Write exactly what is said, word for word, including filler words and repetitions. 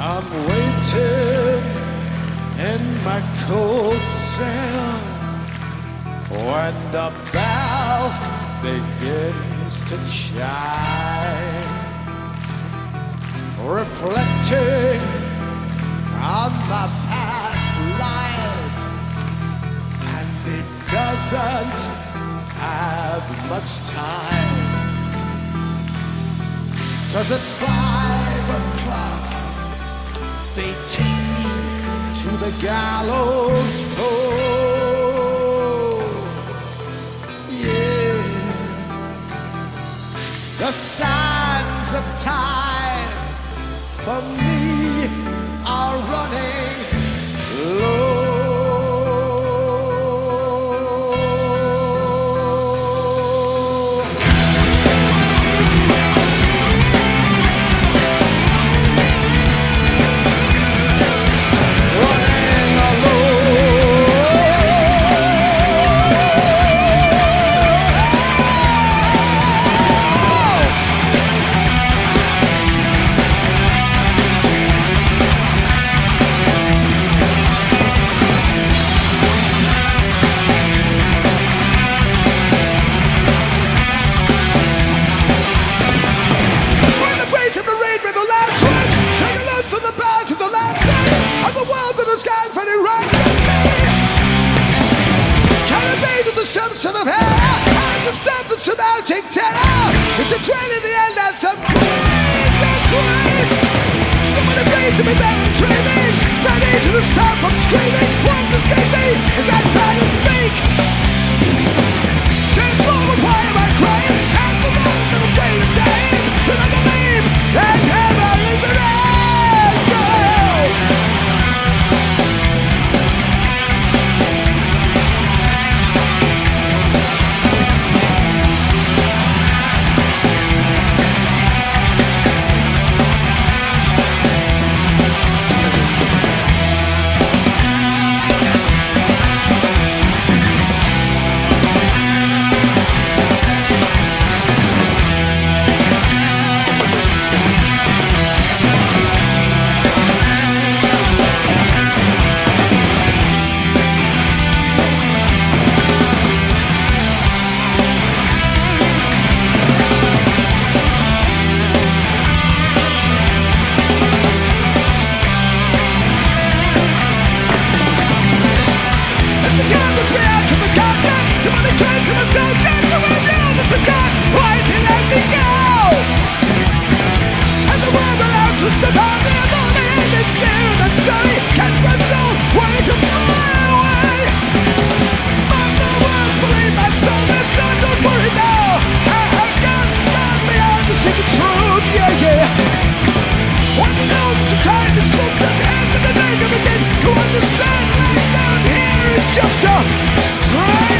I'm waiting in my cold cell when the bell begins to chime, reflecting on my past life, and it doesn't have much time, 'cause at five o'clock they take me to the gallows pole. Yeah, the sands of time for me are running low. Son of hell, I'm just stuff that's surmounting terror. It's a trail in the end and some crazy dream. Somebody raised me that I'm dreaming. Not easy to stop from screaming. Once escape me, is that time to speak? Can't forward, why am I crying? At the moment I'm afraid of dying. Do not believe that heaven is an end. Just a straight